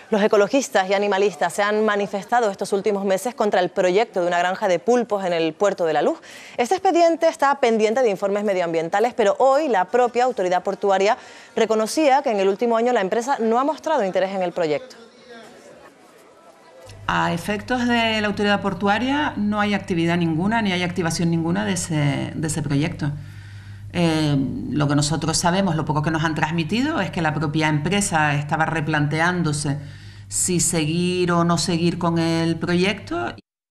Los ecologistas y animalistas se han manifestado estos últimos meses contra el proyecto de una granja de pulpos en el Puerto de la Luz. Este expediente está pendiente de informes medioambientales, pero hoy la propia autoridad portuaria reconocía que en el último año la empresa no ha mostrado interés en el proyecto. A efectos de la autoridad portuaria no hay actividad ninguna ni hay activación ninguna de ese proyecto. Lo que nosotros sabemos, lo poco que nos han transmitido, es que la propia empresa estaba replanteándose si seguir o no seguir con el proyecto.